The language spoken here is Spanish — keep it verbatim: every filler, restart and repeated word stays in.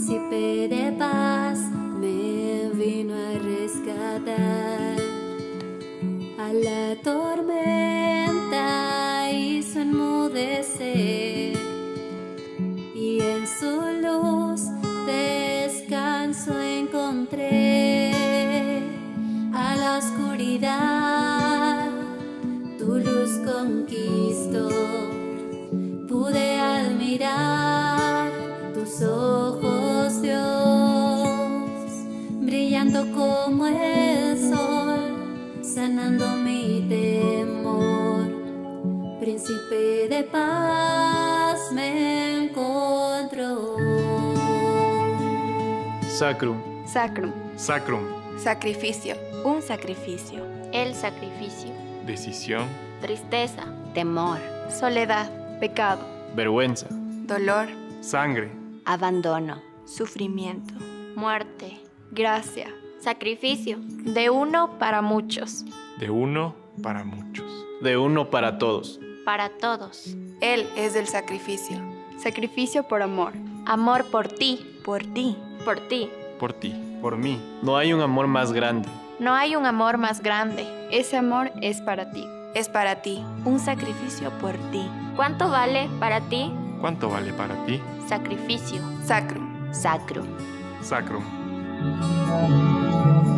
Príncipe de paz me vino a rescatar. A la tormenta hizo enmudecer, y en su luz descanso encontré. A la oscuridad tu luz conquistó, pude admirar tus ojos, Dios, brillando como el sol, sanando mi temor. Príncipe de paz me encontró. Sacrum. Sacrum. Sacrum. Sacrificio. Un sacrificio. El sacrificio. Decisión. Tristeza. Temor. Soledad. Pecado. Vergüenza. Dolor. Sangre. Abandono. Sufrimiento. Muerte. Gracia. Sacrificio. De uno para muchos. De uno para muchos. De uno para todos. Para todos. Él es el sacrificio. Sacrificio por amor. Amor por ti. Por ti. Por ti. Por ti. Por mí. No hay un amor más grande. No hay un amor más grande. Ese amor es para ti. Es para ti. Un sacrificio por ti. ¿Cuánto vale para ti? ¿Cuánto vale para ti? Sacrificio. Sacrum. Sacrum. Sacrum.